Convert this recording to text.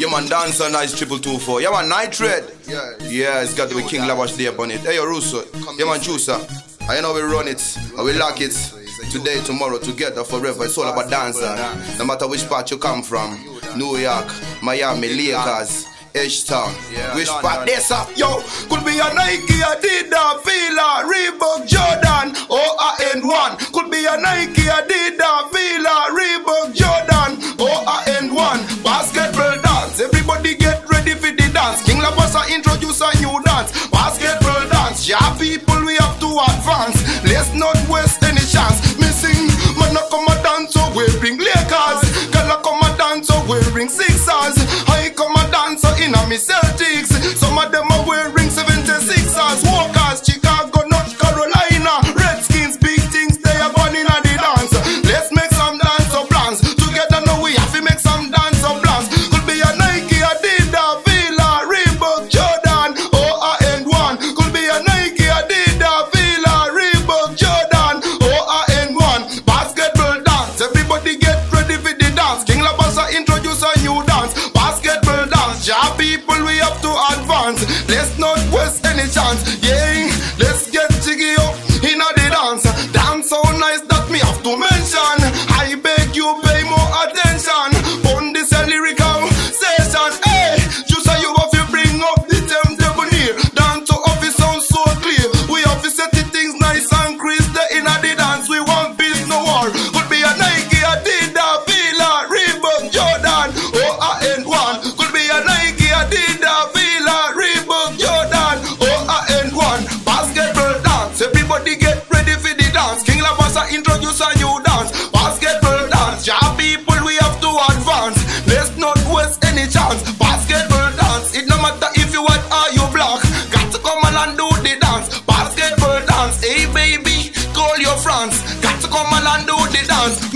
Yeah man, dancer nice 2224. Yeah man, nitrate. Yeah, it's got to be King Labash there on it. Hey yo, Russo. Yeah man, Chusa. I know we run it, and we lock it. Today, tomorrow, together, forever. It's all about dancing. No matter which part you come from. New York, Miami, Lakers, H-Town. Which part this up? Yo, could be a Nike, Adidas, Fila, Reebok, Jordan, or a N1. Could be a Nike, Adidas, Fila, Reebok, Jordan, or a N1. Basketball dance, everybody get ready for the dance. King Labash introduce a new dance. Basketball dance, yeah people we have to advance. Let's not waste any chance. Missing, man I come a dance so wearing Lakers. Girl I come a dance so wearing Sixers. I come a dance so in a me Celtics. Some of them are wearing 76ers. Walkers, Chicago, North Carolina. Redskins, big things they are born in a the dance. Let's make some dance or plans. Together now we have to make some dance or plans. Could be a Nike, Adidas, Fila, Reebok, Jordan, or a N1. Could be a Nike, Adidas, Fila, Reebok, Jordan, or a N1. Basketball dance, everybody get ready for the dance. King Labash introduce a new dance. Basketball dance, yeah people we have to advance. Let's not waste any chance. Yeah, let's get jiggy up in a the dance. Dance so nice that me have to mention. I beg you pay more attention. On this lyrical session. Hey, you say you have to bring up the table near. Dance to office sound so clear. We have to set the things nice and crisp. The in a the dance we want peace no war. Could be a Nike, Adidas, Fila, Reebok, Jordan, or a N1. Could be a Nike, Adidas, Fila, Reebok, Jordan, or a N1. Basketball dance, everybody get ready for the dance. King Labash introduce a new dance. Basketball dance, yeah people we have to advance. Let's not waste any chance. Basketball dance, it no matter if you white or you black. Got to come and do the dance. Basketball dance, hey baby, call your friends. Got to come and do the dance.